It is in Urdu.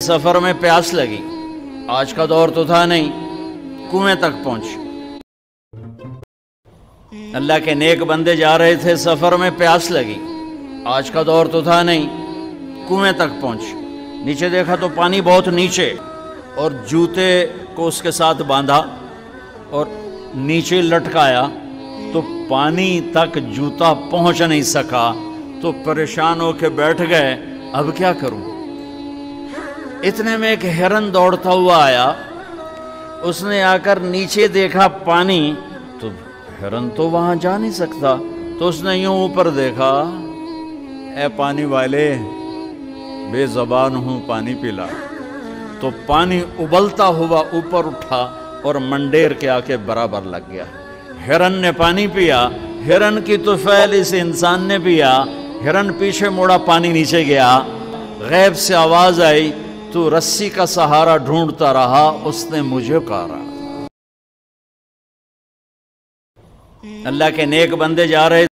سفر میں پیاس لگی، آج کا دور تو تھا نہیں، کنویں تک پہنچ۔ اللہ کے نیک بندے جا رہے تھے، سفر میں پیاس لگی، آج کا دور تو تھا نہیں، کنویں تک پہنچ۔ نیچے دیکھا تو پانی بہت نیچے، اور جوتے کو اس کے ساتھ باندھا اور نیچے لٹکایا تو پانی تک جوتا پہنچ نہیں سکا، تو پریشان ہو کے بیٹھ گئے، اب کیا کروں؟ اتنے میں ایک ہرن دوڑتا ہوا آیا، اس نے آ کر نیچے دیکھا پانی، تو ہرن تو وہاں جا نہیں سکتا، تو اس نے یوں اوپر دیکھا، اے پانی والے بے زبان ہوں پانی پلا، تو پانی ابلتا ہوا اوپر اٹھا اور منڈیر کے آ کے برابر لگ گیا۔ ہرن نے پانی پیا، ہرن کی طفیل اس انسان نے پیا، ہرن پیچھے موڑا، پانی نیچے گیا، غیب سے آواز آئی، تو رسی کا سہارا ڈھونڈتا رہا، اس نے مجھے پکارا۔ اللہ کے نیک بندے جا رہے